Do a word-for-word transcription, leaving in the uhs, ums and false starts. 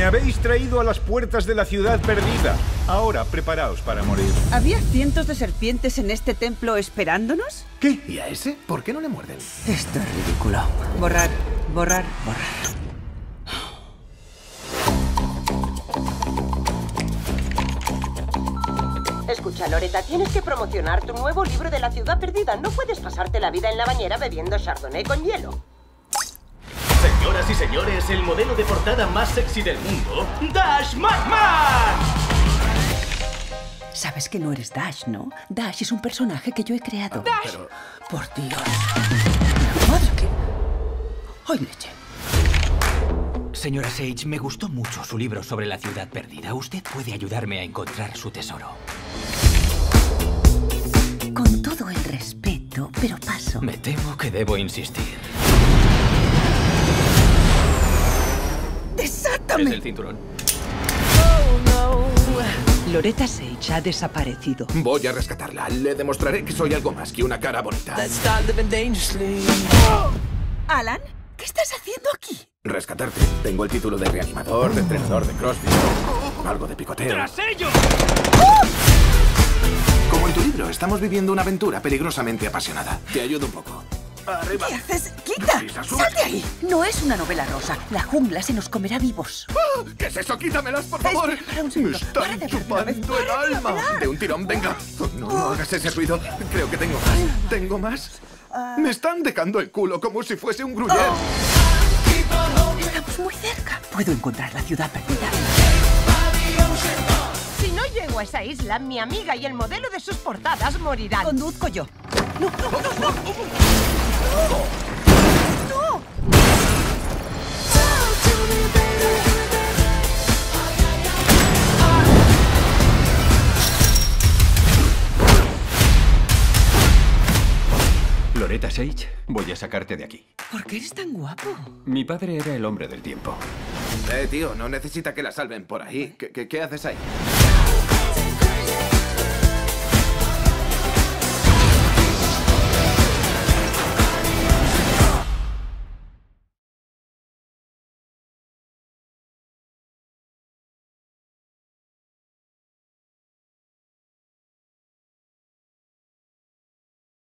Me habéis traído a las puertas de la ciudad perdida. Ahora, preparaos para morir. ¿Había cientos de serpientes en este templo esperándonos? ¿Qué? ¿Y a ese? ¿Por qué no le muerden? Esto es ridículo. Borrar, borrar, borrar. Escucha, Loretta, tienes que promocionar tu nuevo libro de la ciudad perdida. No puedes pasarte la vida en la bañera bebiendo Chardonnay con hielo. Señoras y señores, el modelo de portada más sexy del mundo, Dash McMahon. Sabes que no eres Dash, ¿no? Dash es un personaje que yo he creado. ¡Dash! Pero... Por Dios. Madre que... ¡Ay, leche! Señora Sage, me gustó mucho su libro sobre la ciudad perdida. Usted puede ayudarme a encontrar su tesoro. Con todo el respeto, pero paso. Me temo que debo insistir. ¡Desátame! ¿Es el cinturón? Loretta Sage ha desaparecido. Voy a rescatarla. Le demostraré que soy algo más que una cara bonita. ¿Alan? ¿Qué estás haciendo aquí? Rescatarte. Tengo el título de reanimador, de entrenador de CrossFit. Algo de picoteo. ¡Tras ellos! Como en tu libro, estamos viviendo una aventura peligrosamente apasionada. Te ayudo un poco. Arriba. ¿Qué haces? ¡Quita! Prisa, sube. ¡Sal de ahí! No es una novela rosa. La jungla se nos comerá vivos. ¡Ah! ¿Qué es eso? ¡Quítamelas, por favor! Espera, para un Me segundo. Para están de hablar chupando una vez. el Para de alma. hablar. De un tirón, venga. No, no hagas ese ruido. Creo que tengo más. ¿Tengo más? Me están dejando el culo como si fuese un gruyere. Estamos muy cerca. Puedo encontrar la ciudad perdida. Si no llego a esa isla, mi amiga y el modelo de sus portadas morirán. Conduzco yo. ¡No, no, no, no! ¡No! Loretta Sage, voy a sacarte de aquí. ¿Por qué eres tan guapo? Mi padre era el hombre del tiempo. Eh, tío, no necesita que la salven por ahí. ¿Qué, qué, qué haces ahí?